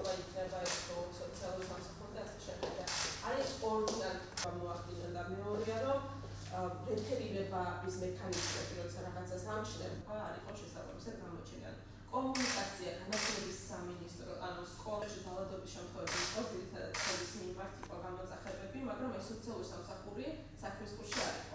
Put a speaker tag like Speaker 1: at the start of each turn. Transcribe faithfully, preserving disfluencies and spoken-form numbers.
Speaker 1: განსხვავება იქნება ერთო სოციალური სამსახური და ასე შემდეგ. არის ორგანო გამოახდინა და მეორეა რომ რეფერირების მექანიზმები, როცა რაღაცას ამჩნევ, არ იყო შესაძლებელი გამოჩენა. კომუნიკაცია განათლების სამინისტრო, ანუ სკოლაში ძალადობის შემთხვევებში იყო ძირითადად სკოლის მიმართ იყო გამოძახებები, მაგრამ ეს სოციალური სამსახური საქმის კურსში არ იყო.